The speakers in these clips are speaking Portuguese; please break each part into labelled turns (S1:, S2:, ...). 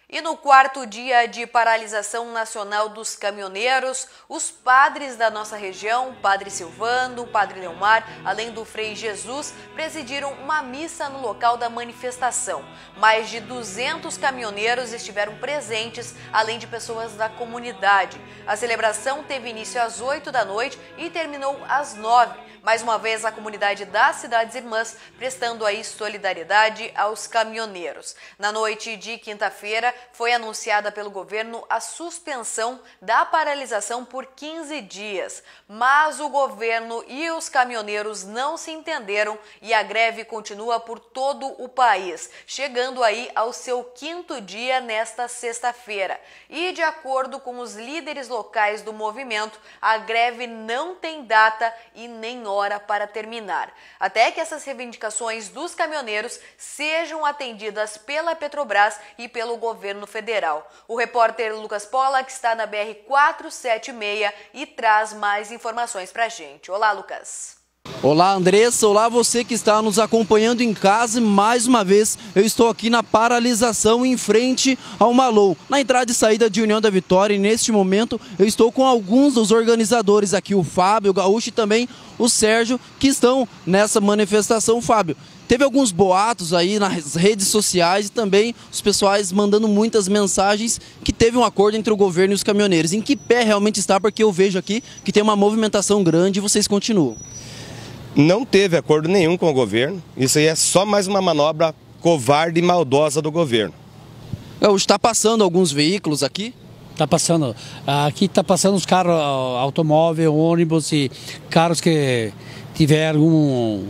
S1: E no quarto dia de paralisação nacional dos caminhoneiros, os padres da nossa região, Padre Silvano, Padre Leomar, além do Frei Jesus, presidiram uma missa no local da manifestação. Mais de 200 caminhoneiros estiveram presentes, além de pessoas da comunidade. A celebração teve início às 8 da noite e terminou às 9. Mais uma vez, a comunidade das Cidades Irmãs prestando aí solidariedade aos caminhoneiros. Na noite de quinta-feira, foi anunciada pelo governo a suspensão da paralisação por 15 dias. Mas o governo e os caminhoneiros não se entenderam e a greve continua por todo o país, chegando aí ao seu quinto dia nesta sexta-feira. E de acordo com os líderes locais do movimento, a greve não tem data e nem hora para terminar, até que essas reivindicações dos caminhoneiros sejam atendidas pela Petrobras e pelo governo federal. O repórter Lucas Pollack está na BR-476 e traz mais informações para a gente. Olá, Lucas.
S2: Olá, Andressa. Olá, você que está nos acompanhando em casa. Mais uma vez, eu estou aqui na paralisação em frente ao Malon, na entrada e saída de União da Vitória. E neste momento, eu estou com alguns dos organizadores aqui, o Fábio, o Gaúcho e também o Sérgio, que estão nessa manifestação. Fábio, teve alguns boatos aí nas redes sociais e também os pessoais mandando muitas mensagens que teve um acordo entre o governo e os caminhoneiros. Em que pé realmente está? Porque eu vejo aqui que tem uma movimentação grande e vocês continuam.
S3: Não teve acordo nenhum com o governo, isso aí é só mais uma manobra covarde e maldosa do governo.
S2: Está passando alguns veículos aqui?
S4: Está passando, aqui está passando os carros, automóvel, ônibus e carros que tiveram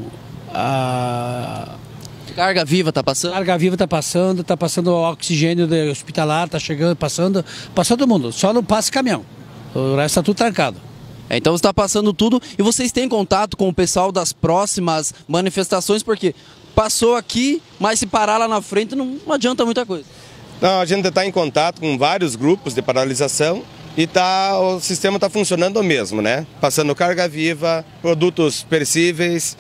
S2: Carga viva está passando?
S4: Carga viva está passando oxigênio hospitalar, está chegando, passando todo mundo, só não passa caminhão, o resto está tudo trancado.
S2: Então está passando tudo e vocês têm contato com o pessoal das próximas manifestações, porque passou aqui, mas se parar lá na frente não adianta muita coisa.
S3: Não, a gente está em contato com vários grupos de paralisação e o sistema está funcionando mesmo, né? Passando carga viva, produtos perecíveis,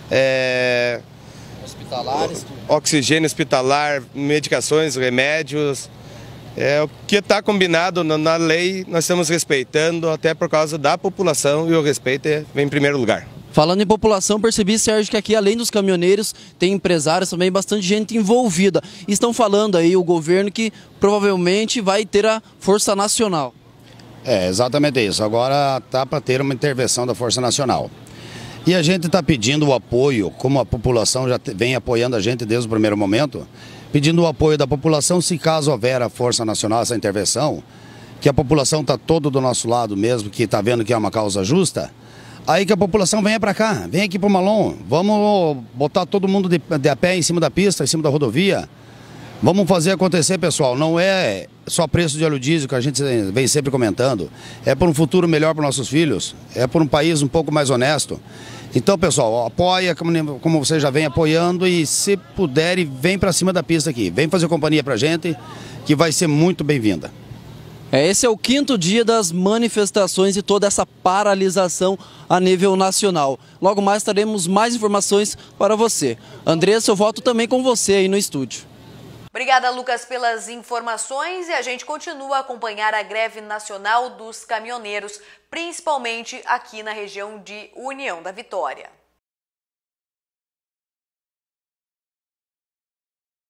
S2: hospitalares,
S3: oxigênio hospitalar, medicações, remédios. O que está combinado na lei, nós estamos respeitando até por causa da população e o respeito vem em primeiro lugar.
S2: Falando em população, percebi, Sérgio, que aqui além dos caminhoneiros tem empresários também, bastante gente envolvida. Estão falando aí o governo que provavelmente vai ter a Força Nacional.
S5: É exatamente isso, agora está para ter uma intervenção da Força Nacional. E a gente está pedindo o apoio, como a população já vem apoiando a gente desde o primeiro momento, pedindo o apoio da população, se caso houver a Força Nacional, essa intervenção, que a população está todo do nosso lado mesmo, que está vendo que é uma causa justa, aí que a população venha para cá, vem aqui para o Malon, vamos botar todo mundo de a pé em cima da pista, em cima da rodovia, vamos fazer acontecer, pessoal, não é só preço de óleo diesel que a gente vem sempre comentando, é por um futuro melhor para nossos filhos, é por um país um pouco mais honesto. Então, pessoal, apoia como você já vem apoiando e se puder, vem para cima da pista aqui. Vem fazer companhia para a gente, que vai ser muito bem-vinda.
S2: Esse é o quinto dia das manifestações e toda essa paralisação a nível nacional. Logo mais teremos mais informações para você. Andressa, eu volto também com você aí no estúdio.
S1: Obrigada, Lucas, pelas informações e a gente continua a acompanhar a greve nacional dos caminhoneiros, principalmente aqui na região de União da Vitória.